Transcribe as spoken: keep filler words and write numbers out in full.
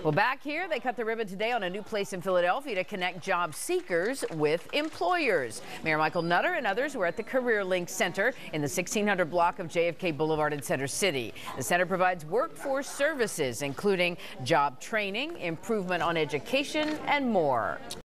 Well, back here, they cut the ribbon today on a new place in Philadelphia to connect job seekers with employers. Mayor Michael Nutter and others were at the CareerLink Center in the sixteen hundred block of J F K Boulevard in Center City. The center provides workforce services, including job training, improvement on education, and more.